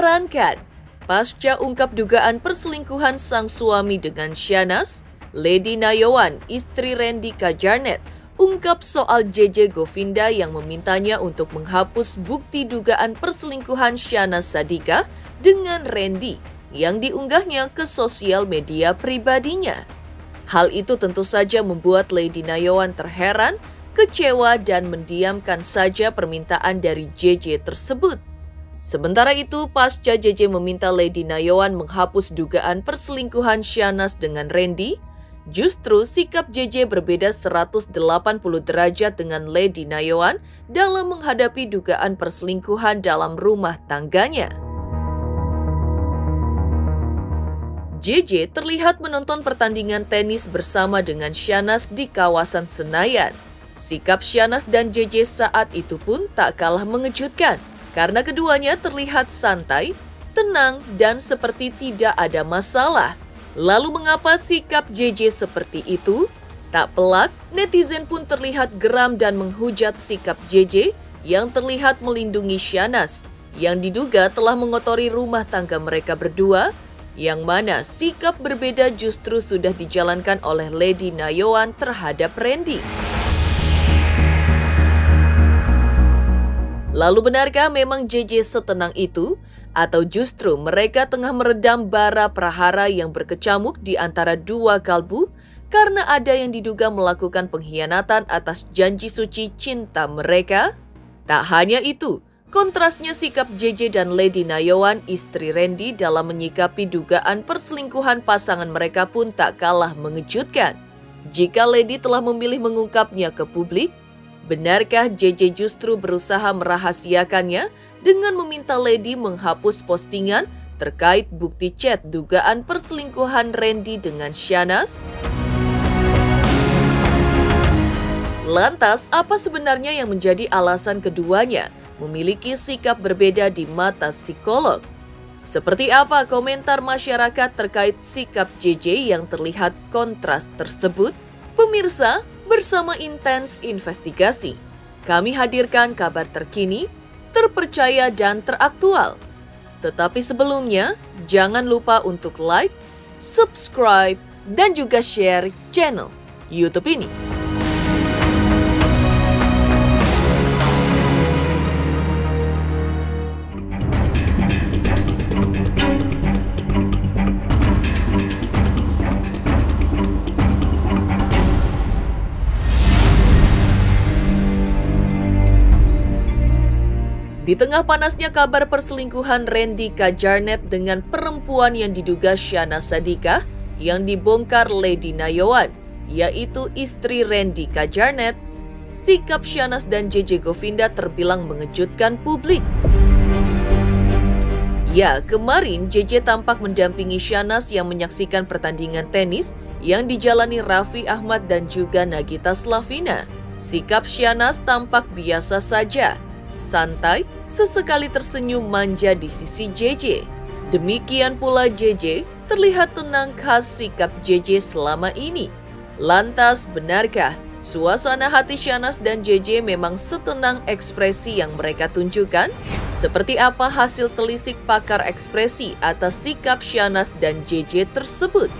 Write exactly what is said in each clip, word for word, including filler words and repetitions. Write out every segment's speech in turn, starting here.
Mengherankan, pasca ungkap dugaan perselingkuhan sang suami dengan Shanaz, Lady Nayawan, istri Randy Kajarnet, ungkap soal J J Govinda yang memintanya untuk menghapus bukti dugaan perselingkuhan Shanaz Sadiqah dengan Randy yang diunggahnya ke sosial media pribadinya. Hal itu tentu saja membuat Lady Nayawan terheran, kecewa dan mendiamkan saja permintaan dari J J tersebut. Sementara itu, pasca J J meminta Lady Nayawan menghapus dugaan perselingkuhan Shanaz dengan Randy, justru sikap J J berbeda seratus delapan puluh derajat dengan Lady Nayawan dalam menghadapi dugaan perselingkuhan dalam rumah tangganya. J J terlihat menonton pertandingan tenis bersama dengan Shanaz di kawasan Senayan. Sikap Shanaz dan J J saat itu pun tak kalah mengejutkan, karena keduanya terlihat santai, tenang, dan seperti tidak ada masalah. Lalu mengapa sikap J J seperti itu? Tak pelak, netizen pun terlihat geram dan menghujat sikap J J yang terlihat melindungi Shanaz, yang diduga telah mengotori rumah tangga mereka berdua, yang mana sikap berbeda justru sudah dijalankan oleh Lady Nayawan terhadap Randy. Lalu benarkah memang J J setenang itu? Atau justru mereka tengah meredam bara prahara yang berkecamuk di antara dua kalbu karena ada yang diduga melakukan pengkhianatan atas janji suci cinta mereka? Tak hanya itu, kontrasnya sikap J J dan Lady Nayawan, istri Randy, dalam menyikapi dugaan perselingkuhan pasangan mereka pun tak kalah mengejutkan. Jika Lady telah memilih mengungkapnya ke publik, benarkah J J justru berusaha merahasiakannya dengan meminta Lady menghapus postingan terkait bukti chat dugaan perselingkuhan Randy dengan Shanaz? Lantas, apa sebenarnya yang menjadi alasan keduanya memiliki sikap berbeda di mata psikolog? Seperti apa komentar masyarakat terkait sikap J J yang terlihat kontras tersebut? Pemirsa, bersama Intens Investigasi, kami hadirkan kabar terkini, terpercaya dan teraktual. Tetapi sebelumnya, jangan lupa untuk like, subscribe, dan juga share channel YouTube ini. Di tengah panasnya kabar perselingkuhan Randy Kajarnet dengan perempuan yang diduga Shanaz Sadiqah yang dibongkar Lady Nayawan, yaitu istri Randy Kajarnet, sikap Shanaz dan J J Govinda terbilang mengejutkan publik. Ya, kemarin J J tampak mendampingi Shanaz yang menyaksikan pertandingan tenis yang dijalani Raffi Ahmad dan juga Nagita Slavina. Sikap Shanaz tampak biasa saja, santai, sesekali tersenyum manja di sisi J J. Demikian pula J J terlihat tenang khas sikap J J selama ini. Lantas benarkah suasana hati Shanaz dan J J memang setenang ekspresi yang mereka tunjukkan? Seperti apa hasil telisik pakar ekspresi atas sikap Shanaz dan J J tersebut?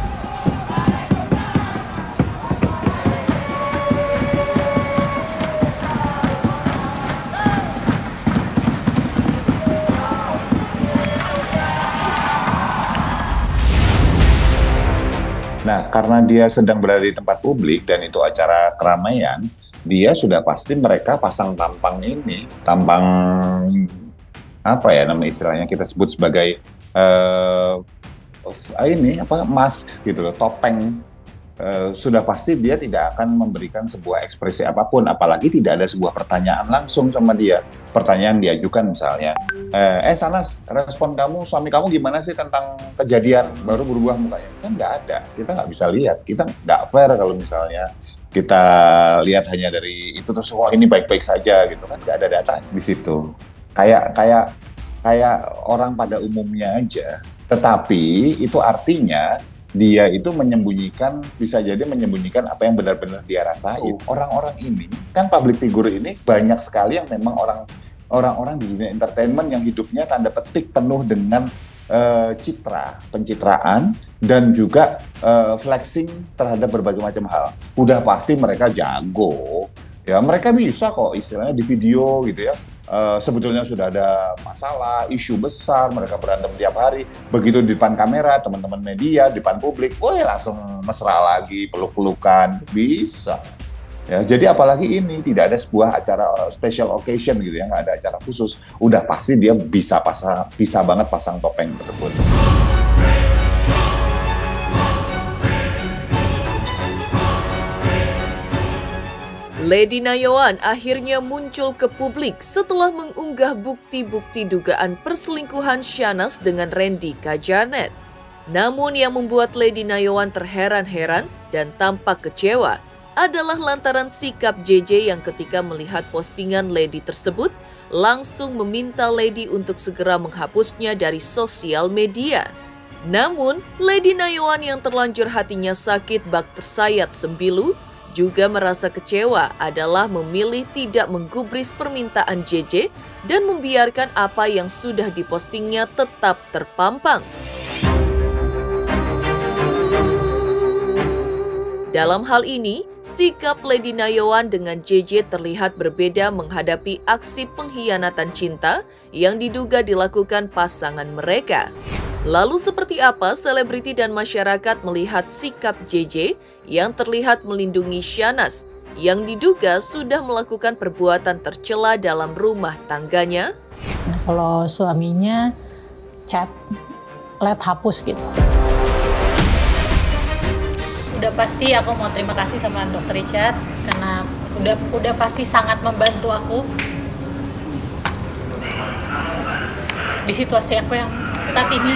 Nah, karena dia sedang berada di tempat publik dan itu acara keramaian, dia sudah pasti mereka pasang tampang ini, tampang apa ya nama istilahnya kita sebut sebagai uh, ini apa mask gitu loh, topeng. Uh, sudah pasti dia tidak akan memberikan sebuah ekspresi apapun, apalagi tidak ada sebuah pertanyaan langsung sama dia. Pertanyaan diajukan misalnya, eh, eh Shanaz, respon kamu, suami kamu gimana sih tentang kejadian, baru berubah mukanya? Kan nggak ada, kita nggak bisa lihat, kita nggak fair kalau misalnya kita lihat hanya dari itu terus, wah ini baik-baik saja gitu kan, nggak ada data di situ. Kayak kayak kayak orang pada umumnya aja, tetapi itu artinya dia itu menyembunyikan, bisa jadi menyembunyikan apa yang benar-benar dia rasain. Orang-orang ini, kan public figure ini banyak sekali yang memang orang orang-orang di dunia entertainment yang hidupnya tanda petik penuh dengan uh, citra, pencitraan, dan juga uh, flexing terhadap berbagai macam hal. Udah pasti mereka jago, ya mereka bisa kok istilahnya di video gitu ya. Uh, sebetulnya sudah ada masalah, isu besar, mereka berantem tiap hari. Begitu di depan kamera, teman-teman media, di depan publik, woi langsung mesra lagi, peluk-pelukan, bisa. Ya, jadi apalagi ini tidak ada sebuah acara special occasion gitu ya, nggak ada acara khusus. Udah pasti dia bisa pasang, bisa banget pasang topeng tersebut. Lady Nayawan akhirnya muncul ke publik setelah mengunggah bukti-bukti dugaan perselingkuhan Shanaz dengan Randy Kajarnet. Namun yang membuat Lady Nayawan terheran-heran dan tampak kecewa adalah lantaran sikap J J yang ketika melihat postingan Lady tersebut langsung meminta Lady untuk segera menghapusnya dari sosial media. Namun, Lady Nayawan yang terlanjur hatinya sakit bak tersayat sembilu juga merasa kecewa adalah memilih tidak menggubris permintaan J J dan membiarkan apa yang sudah dipostingnya tetap terpampang. Dalam hal ini, sikap Lady Nayawan dengan J J terlihat berbeda menghadapi aksi pengkhianatan cinta yang diduga dilakukan pasangan mereka. Lalu seperti apa selebriti dan masyarakat melihat sikap J J yang terlihat melindungi Shanaz yang diduga sudah melakukan perbuatan tercela dalam rumah tangganya? Nah, kalau suaminya chat, let hapus gitu. Udah pasti aku mau terima kasih sama dokter Richard karena udah udah pasti sangat membantu aku di situasi aku yang saat ini.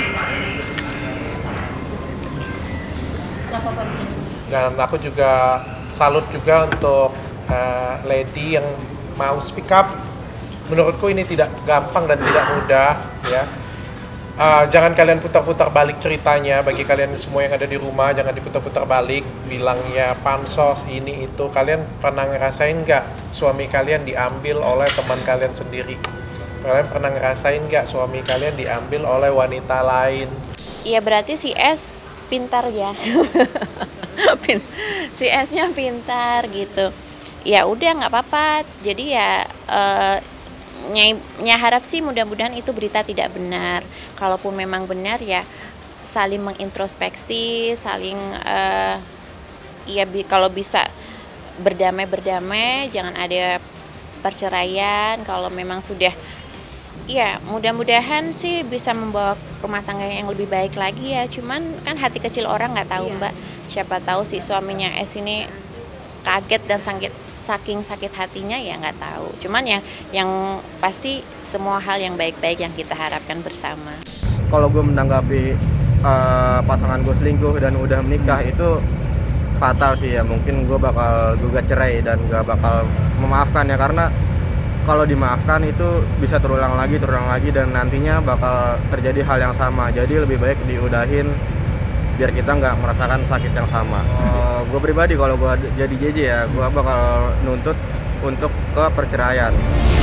Dan aku juga salut juga untuk uh, Lady yang mau speak up. Menurutku ini tidak gampang dan tidak mudah, ya. Uh, jangan kalian putar-putar balik ceritanya. Bagi kalian semua yang ada di rumah, jangan diputar-putar balik. Bilangnya pansos ini itu. Kalian pernah ngerasain nggak suami kalian diambil oleh teman kalian sendiri? Kalian pernah ngerasain nggak suami kalian diambil oleh wanita lain? Iya, berarti si S pintar ya. Si S-nya pintar gitu. Ya udah nggak apa-apa. Jadi ya uh, Nyai, Nyai harap sih mudah-mudahan itu berita tidak benar. Kalaupun memang benar ya saling mengintrospeksi, saling uh, ya bi kalau bisa berdamai-berdamai, jangan ada perceraian. Kalau memang sudah, ya mudah-mudahan sih bisa membawa rumah tangga yang lebih baik lagi ya. Cuman kan hati kecil orang nggak tahu, iya. Mbak. Siapa tahu si suaminya S ini kaget dan sakit, saking sakit hatinya ya nggak tahu. Cuman yang yang pasti semua hal yang baik-baik yang kita harapkan bersama. Kalau gue menanggapi uh, pasangan gue selingkuh dan udah menikah itu fatal sih ya. Mungkin gue bakal gugat cerai dan gak bakal memaafkan ya, karena kalau dimaafkan itu bisa terulang lagi, terulang lagi dan nantinya bakal terjadi hal yang sama. Jadi lebih baik diudahin biar kita nggak merasakan sakit yang sama. Uh, gue pribadi kalau gue jadi J J ya, gue bakal nuntut untuk ke perceraian.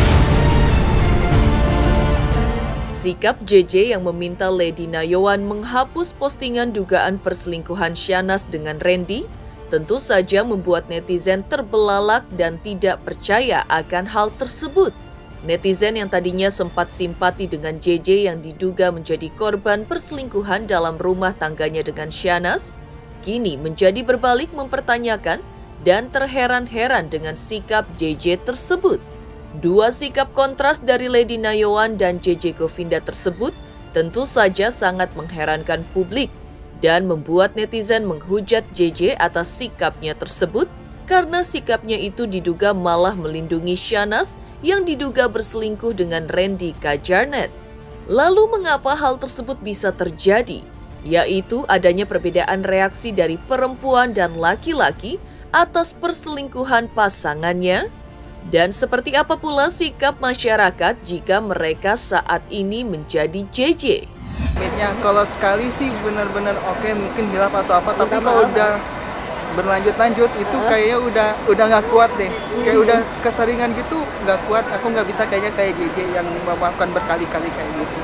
Sikap J J yang meminta Lady Nayawan menghapus postingan dugaan perselingkuhan Shanaz dengan Randy tentu saja membuat netizen terbelalak dan tidak percaya akan hal tersebut. Netizen yang tadinya sempat simpati dengan J J yang diduga menjadi korban perselingkuhan dalam rumah tangganya dengan Shanaz, kini menjadi berbalik mempertanyakan dan terheran-heran dengan sikap J J tersebut. Dua sikap kontras dari Lady Nayawan dan J J Govinda tersebut tentu saja sangat mengherankan publik dan membuat netizen menghujat J J atas sikapnya tersebut karena sikapnya itu diduga malah melindungi Shanaz yang diduga berselingkuh dengan Randy Kajarnet. Lalu mengapa hal tersebut bisa terjadi? Yaitu adanya perbedaan reaksi dari perempuan dan laki-laki atas perselingkuhan pasangannya. Dan seperti apa pula sikap masyarakat jika mereka saat ini menjadi J J? Ya, kalau sekali sih benar-benar oke, mungkin bilang atau apa, tapi kalau udah berlanjut-lanjut itu kayaknya udah udah nggak kuat deh, kayak udah keseringan gitu, nggak kuat. Aku nggak bisa kayaknya kayak J J yang memaafkan berkali-kali kayak gitu.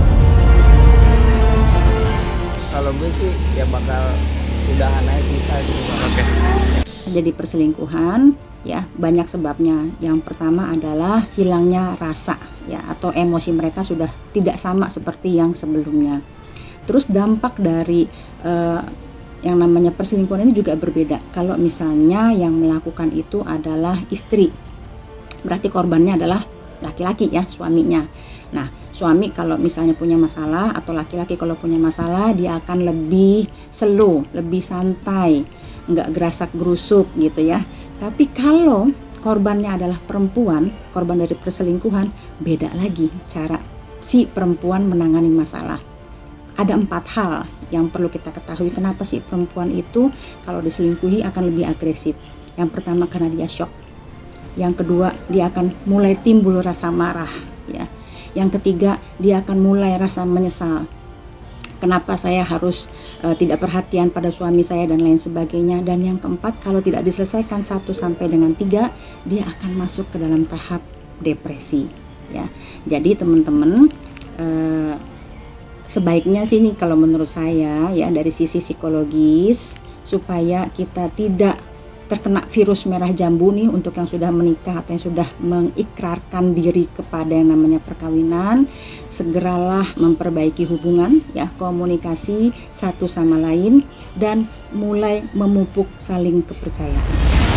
Kalau gue sih ya bakal udahan aja bisa gitu. Oke. Jadi perselingkuhan ya banyak sebabnya. Yang pertama adalah hilangnya rasa ya atau emosi mereka sudah tidak sama seperti yang sebelumnya. Terus dampak dari uh, yang namanya perselingkuhan ini juga berbeda. Kalau misalnya yang melakukan itu adalah istri, berarti korbannya adalah laki-laki ya, suaminya. Nah, suami kalau misalnya punya masalah atau laki-laki kalau punya masalah, dia akan lebih slow, lebih santai, nggak gerasak gerusuk gitu ya. Tapi kalau korbannya adalah perempuan, korban dari perselingkuhan, beda lagi cara si perempuan menangani masalah. Ada empat hal yang perlu kita ketahui kenapa sih perempuan itu kalau diselingkuhi akan lebih agresif. Yang pertama karena dia shock. Yang kedua, dia akan mulai timbul rasa marah ya. Yang ketiga, dia akan mulai rasa menyesal. Kenapa saya harus uh, tidak perhatian pada suami saya dan lain sebagainya. Dan yang keempat, kalau tidak diselesaikan satu sampai dengan tiga, dia akan masuk ke dalam tahap depresi ya. Jadi teman-teman uh, sebaiknya sih nih kalau menurut saya ya dari sisi psikologis supaya kita tidak terkena virus merah jambu nih untuk yang sudah menikah atau yang sudah mengikrarkan diri kepada yang namanya perkawinan, segeralah memperbaiki hubungan ya, komunikasi satu sama lain dan mulai memupuk saling kepercayaan.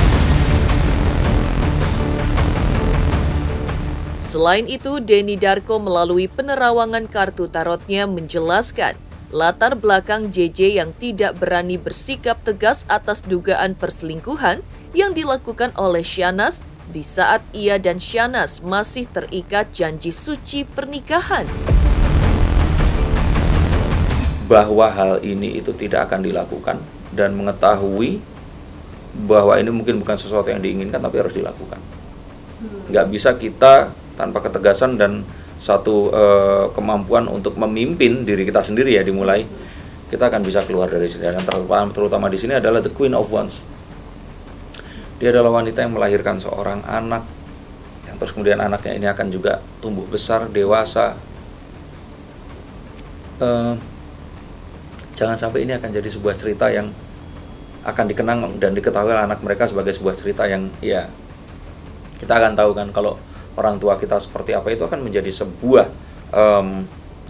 Selain itu, Denny Darko melalui penerawangan kartu tarotnya menjelaskan latar belakang J J yang tidak berani bersikap tegas atas dugaan perselingkuhan yang dilakukan oleh Syahnaz di saat ia dan Syahnaz masih terikat janji suci pernikahan. Bahwa hal ini itu tidak akan dilakukan dan mengetahui bahwa ini mungkin bukan sesuatu yang diinginkan tapi harus dilakukan. Nggak bisa kita tanpa ketegasan dan satu uh, kemampuan untuk memimpin diri kita sendiri ya dimulai, kita akan bisa keluar dari sini. Dan terutama, terutama di sini adalah the Queen of Wands. Dia adalah wanita yang melahirkan seorang anak, yang terus kemudian anaknya ini akan juga tumbuh besar, dewasa. Uh, jangan sampai ini akan jadi sebuah cerita yang akan dikenang dan diketahui oleh anak mereka sebagai sebuah cerita yang ya kita akan tahu kan kalau orang tua kita seperti apa itu akan menjadi sebuah um,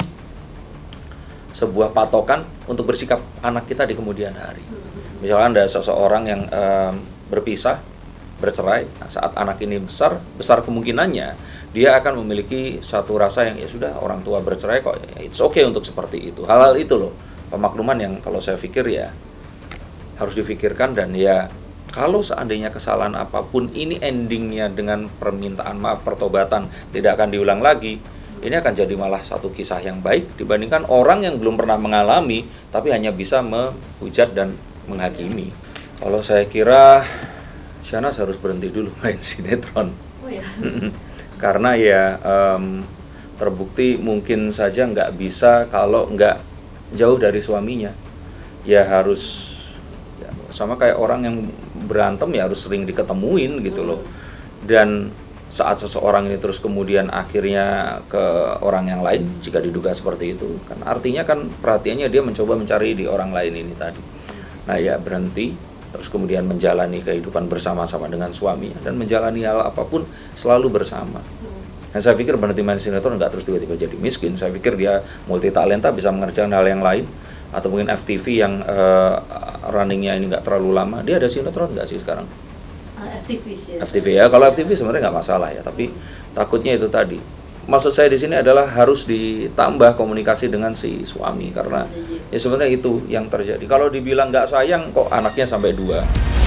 sebuah patokan untuk bersikap anak kita di kemudian hari. Misalkan ada seseorang yang um, berpisah, bercerai, nah, saat anak ini besar, besar kemungkinannya dia akan memiliki satu rasa yang ya sudah orang tua bercerai kok, it's okay untuk seperti itu. Hal-hal itu loh pemakluman yang kalau saya pikir ya harus difikirkan dan ya kalau seandainya kesalahan apapun ini endingnya dengan permintaan maaf, pertobatan, tidak akan diulang lagi, ini akan jadi malah satu kisah yang baik dibandingkan orang yang belum pernah mengalami tapi hanya bisa menghujat dan menghakimi. Kalau saya kira Syahnaz harus berhenti dulu main sinetron. Oh ya. Karena ya um, terbukti mungkin saja nggak bisa kalau nggak jauh dari suaminya. Ya harus ya, sama kayak orang yang berantem ya harus sering diketemuin gitu loh. Dan saat seseorang ini terus kemudian akhirnya ke orang yang lain jika diduga seperti itu kan artinya kan perhatiannya dia mencoba mencari di orang lain ini tadi. Nah ya berhenti terus kemudian menjalani kehidupan bersama-sama dengan suaminya dan menjalani hal apapun selalu bersama. Dan saya pikir berhenti main sinetron nggak terus tiba-tiba jadi miskin. Saya pikir dia multi talenta bisa mengerjakan hal yang lain atau mungkin F T V yang uh, runningnya ini nggak terlalu lama. Dia ada sinetron nggak sih sekarang? Uh, F T V sih. F T V ya, kalau F T V sebenarnya nggak masalah ya, tapi takutnya itu tadi. Maksud saya di sini adalah harus ditambah komunikasi dengan si suami karena ya sebenarnya itu yang terjadi. Kalau dibilang nggak sayang kok anaknya sampai dua.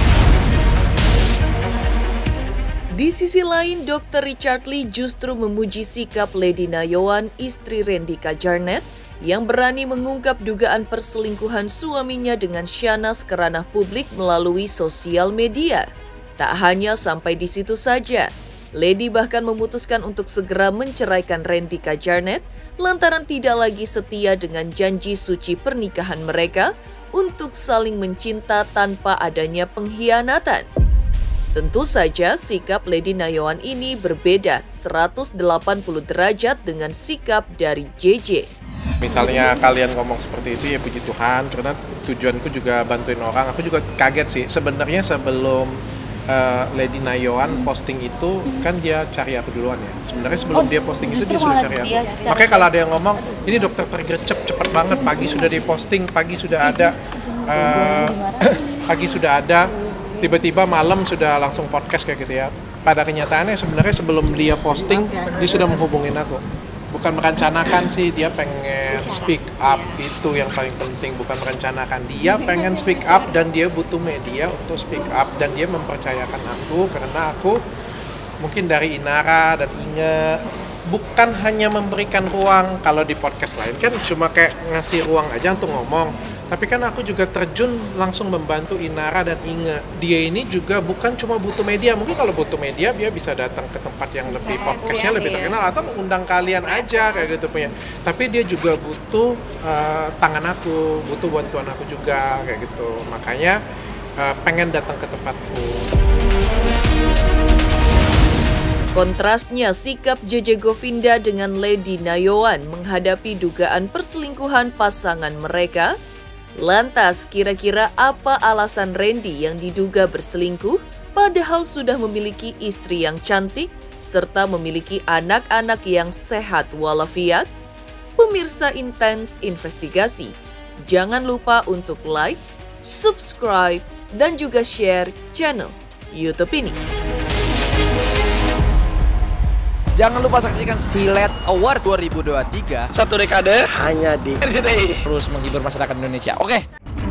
Di sisi lain, dokter Richard Lee justru memuji sikap Lady Nayoan, istri Randy Kajarnet, yang berani mengungkap dugaan perselingkuhan suaminya dengan Syahnaz ke ranah publik melalui sosial media. Tak hanya sampai di situ saja, Lady bahkan memutuskan untuk segera menceraikan Randy Kajarnet lantaran tidak lagi setia dengan janji suci pernikahan mereka untuk saling mencinta tanpa adanya pengkhianatan. Tentu saja sikap Lady Nayoan ini berbeda seratus delapan puluh derajat dengan sikap dari J J. Misalnya kalian ngomong seperti itu ya puji Tuhan, karena tujuanku juga bantuin orang. Aku juga kaget sih, sebenarnya sebelum uh, Lady Nayoan posting itu kan dia cari aku duluan ya. Sebenarnya sebelum oh, dia posting itu dia sudah cari aku. Makanya kalau ada yang ngomong, ini dokter tergercep cepet banget, pagi sudah diposting, pagi sudah ada, uh, pagi sudah ada, tiba-tiba malam sudah langsung podcast kayak gitu ya. Pada kenyataannya sebenarnya sebelum dia posting, dia sudah menghubungin aku. Bukan merencanakan sih, dia pengen speak up, itu yang paling penting. Bukan merencanakan, dia pengen speak up dan dia butuh media untuk speak up. Dan dia mempercayakan aku karena aku mungkin dari Inara dan Inge bukan hanya memberikan ruang. Kalau di podcast lain kan cuma kayak ngasih ruang aja untuk ngomong, tapi kan aku juga terjun langsung membantu Inara dan Inge. Dia ini juga bukan cuma butuh media, mungkin kalau butuh media dia bisa datang ke tempat yang lebih podcastnya lebih terkenal atau mengundang kalian aja kayak gitu punya. Tapi dia juga butuh uh, tangan aku, butuh bantuan aku juga kayak gitu. Makanya uh, pengen datang ke tempatku. Kontrasnya sikap J J Govinda dengan Lady Nayoan menghadapi dugaan perselingkuhan pasangan mereka. Lantas kira-kira apa alasan Randy yang diduga berselingkuh padahal sudah memiliki istri yang cantik serta memiliki anak-anak yang sehat walafiat? Pemirsa Intens Investigasi, jangan lupa untuk like, subscribe, dan juga share channel YouTube ini. Jangan lupa saksikan Silet Award dua ribu dua puluh tiga. Satu dekade hanya di R C T I. Terus menghibur masyarakat Indonesia. Oke.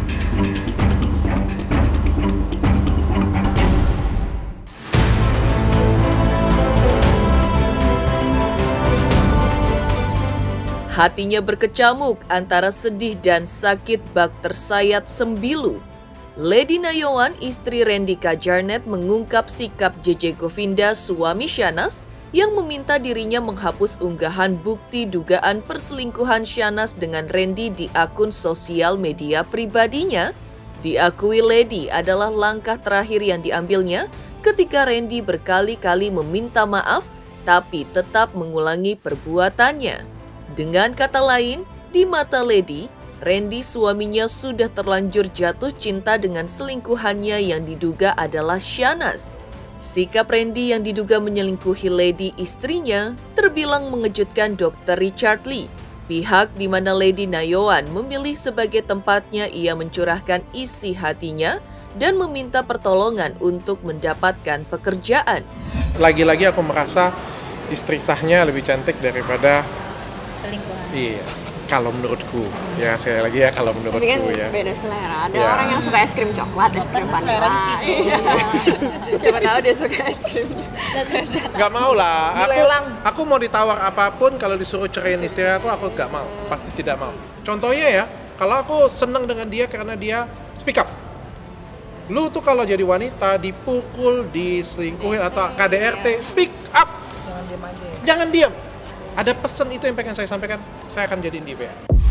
Hatinya berkecamuk antara sedih dan sakit bak tersayat sembilu. Lady Nayoan, istri Randy Kajarnet, mengungkap sikap J J Govinda, suami Shahnaz, yang meminta dirinya menghapus unggahan bukti dugaan perselingkuhan Shahnaz dengan Randy di akun sosial media pribadinya. Diakui Lady adalah langkah terakhir yang diambilnya ketika Randy berkali-kali meminta maaf tapi tetap mengulangi perbuatannya. Dengan kata lain, di mata Lady, Randy suaminya sudah terlanjur jatuh cinta dengan selingkuhannya yang diduga adalah Shahnaz. Sikap Randy yang diduga menyelingkuhi Lady istrinya terbilang mengejutkan dokter Richard Lee. Pihak di mana Lady Nayoan memilih sebagai tempatnya ia mencurahkan isi hatinya dan meminta pertolongan untuk mendapatkan pekerjaan. Lagi-lagi aku merasa istri sahnya lebih cantik daripada selingkuhan. Iya. Kalau menurutku, ya sekali lagi ya kalau menurutku ya. Tapi kan beda selera. Ada ya. orang yang suka es krim coklat, es krim vanila. Iya. Siapa tahu dia suka es krimnya. Gak mau lah. Aku, aku mau ditawar apapun, kalau disuruh ceraiin istri aku, aku gak mau. Pasti tidak mau. Contohnya ya, kalau aku seneng dengan dia karena dia speak up. Lu tuh kalau jadi wanita dipukul, diselingkuhin atau K D R T, speak up. Jangan diam aja. Jangan diam. Ada pesan itu yang pengen saya sampaikan, saya akan jadiin dia.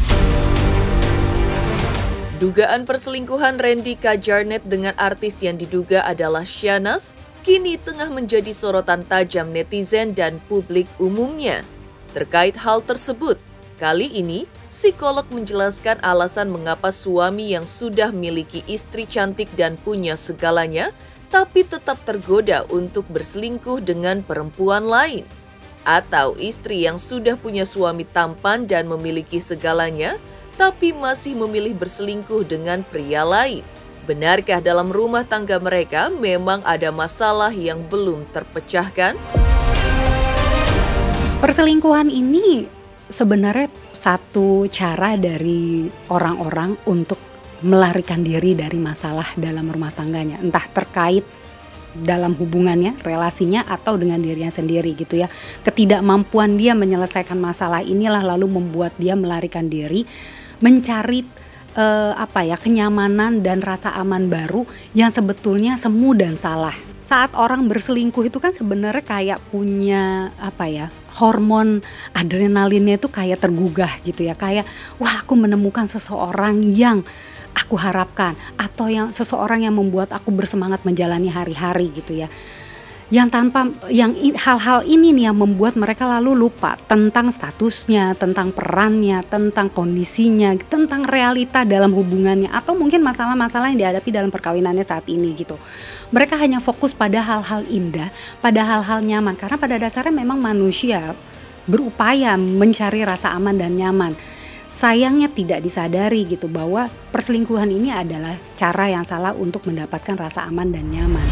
Dugaan perselingkuhan Randy Kajarnet dengan artis yang diduga adalah Shahnaz kini tengah menjadi sorotan tajam netizen dan publik umumnya. Terkait hal tersebut, kali ini psikolog menjelaskan alasan mengapa suami yang sudah memiliki istri cantik dan punya segalanya, tapi tetap tergoda untuk berselingkuh dengan perempuan lain. Atau istri yang sudah punya suami tampan dan memiliki segalanya, tapi masih memilih berselingkuh dengan pria lain. Benarkah dalam rumah tangga mereka memang ada masalah yang belum terpecahkan? Perselingkuhan ini sebenarnya satu cara dari orang-orang untuk melarikan diri dari masalah dalam rumah tangganya, entah terkait dalam hubungannya, relasinya, atau dengan dirinya sendiri gitu ya. Ketidakmampuan dia menyelesaikan masalah inilah lalu membuat dia melarikan diri, mencari eh, apa ya kenyamanan dan rasa aman baru yang sebetulnya semu dan salah. Saat orang berselingkuh itu kan sebenarnya kayak punya apa ya hormon adrenalinnya itu kayak tergugah gitu ya, kayak wah aku menemukan seseorang yang aku harapkan, atau yang seseorang yang membuat aku bersemangat menjalani hari-hari gitu ya. Yang tanpa yang hal-hal ini nih yang membuat mereka lalu lupa tentang statusnya, tentang perannya, tentang kondisinya, tentang realita dalam hubungannya, atau mungkin masalah-masalah yang dihadapi dalam perkawinannya saat ini gitu. Mereka hanya fokus pada hal-hal indah, pada hal-hal nyaman, karena pada dasarnya memang manusia berupaya mencari rasa aman dan nyaman. Sayangnya tidak disadari gitu bahwa perselingkuhan ini adalah cara yang salah untuk mendapatkan rasa aman dan nyaman.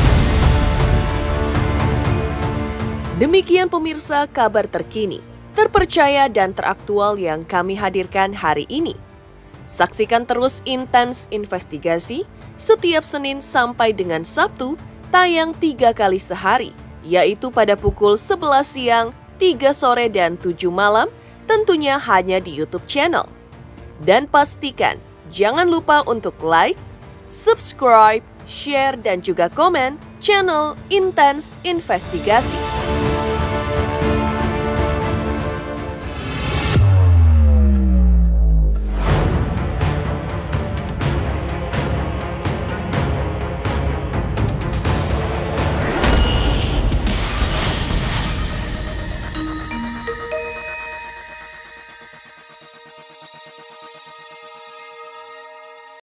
Demikian pemirsa kabar terkini, terpercaya dan teraktual yang kami hadirkan hari ini. Saksikan terus Intens Investigasi setiap Senin sampai dengan Sabtu, tayang tiga kali sehari, yaitu pada pukul sebelas siang, tiga sore dan tujuh malam, tentunya hanya di YouTube channel. Dan pastikan jangan lupa untuk like, subscribe, share dan juga komen channel Intens Investigasi.